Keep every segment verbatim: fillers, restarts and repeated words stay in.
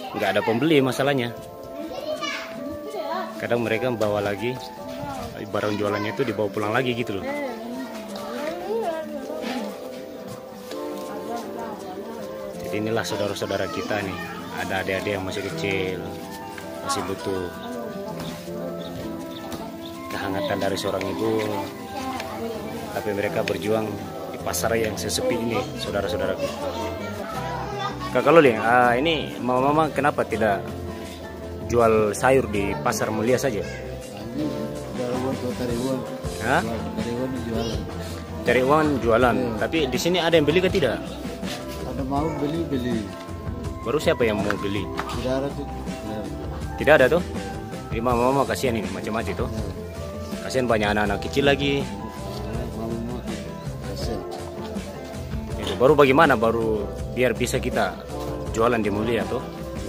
nggak ada pembeli masalahnya. Kadang mereka bawa lagi barang jualannya itu dibawa pulang lagi gitu loh. Jadi inilah saudara-saudara kita nih, ada adik-adik yang masih kecil, masih butuh kehangatan dari seorang ibu, tapi mereka berjuang di pasar yang sesepi ini, saudara-saudaraku. Kakak Loli, uh, ini mama-mama kenapa tidak jual sayur di pasar mulia saja? Hah? Cari uang jualan. Ya. Tapi di sini ada yang beli ke tidak? Ada mau beli beli. Baru siapa yang mau beli? Tidak ada tuh. Tidak ada tuh? Jadi mama-mama kasihan ini macam-macam tuh. Kasihan banyak anak-anak kecil lagi. Itu baru bagaimana baru biar bisa kita jualan di mulia tuh?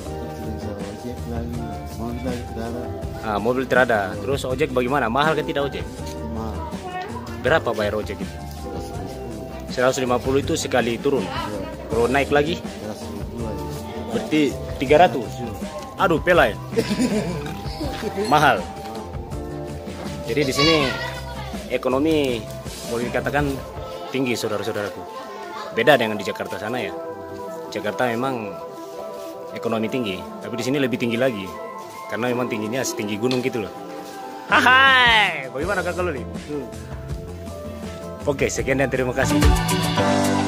Ah, mobil terada. Terus ojek bagaimana? Mahal kan tidak ojek? Mahal. Berapa bayar ojek itu? seratus lima puluh itu sekali turun. Kalau naik lagi? Berarti tiga ratus. Aduh, pelai. Mahal. Jadi di sini ekonomi boleh dikatakan tinggi, saudara-saudaraku. Beda dengan di Jakarta sana ya. Jakarta memang ekonomi tinggi, tapi di sini lebih tinggi lagi. Karena memang tingginya setinggi gunung gitu loh. Hai, bagaimana kakak lu nih? Oke, sekian dan terima kasih.